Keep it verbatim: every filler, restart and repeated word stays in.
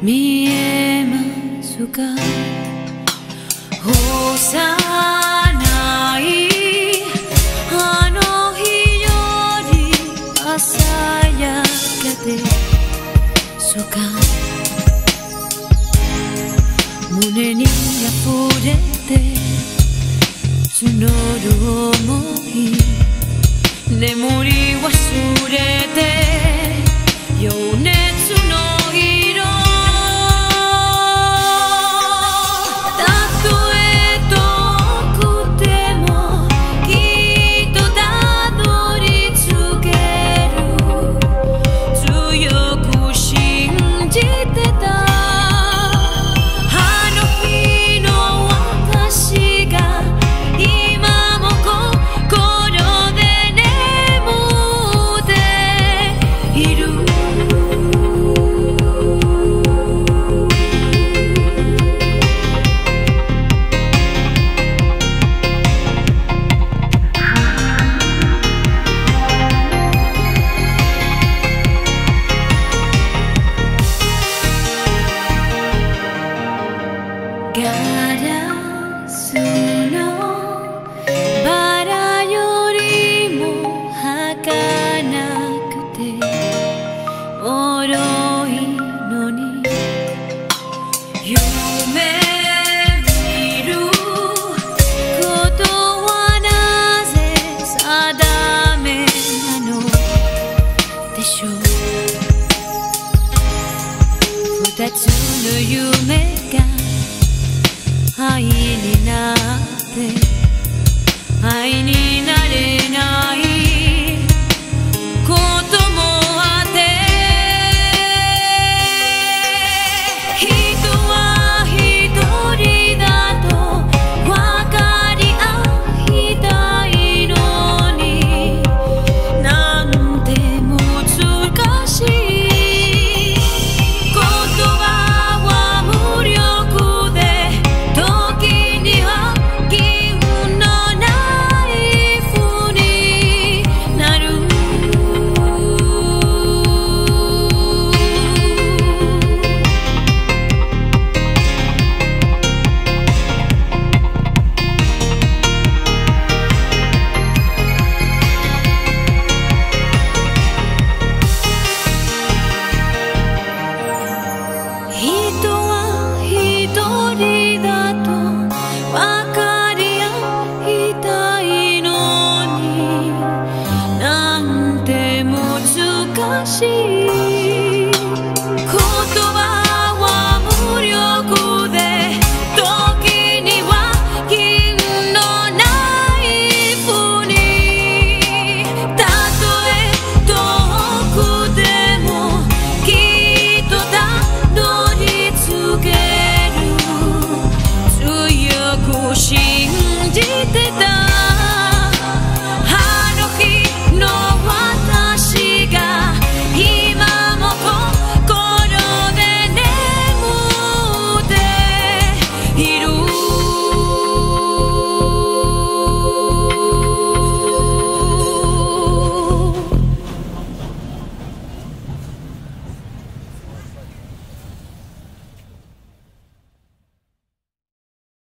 見えますか？幼いあの日より朝焼けてそうか胸に溢れて募る想い眠り忘れて余熱の色ガラスのバラよりも儚くて脆いのに夢見ることはなぜ定めなのでしょう二つの夢が愛になって愛になれないこともあって人は一人だと分かり合いたいのになんて難しい言葉は無力で言葉は無力で時には銀のナイフにたとえ遠くでもきっとたどり着ける強く信じてた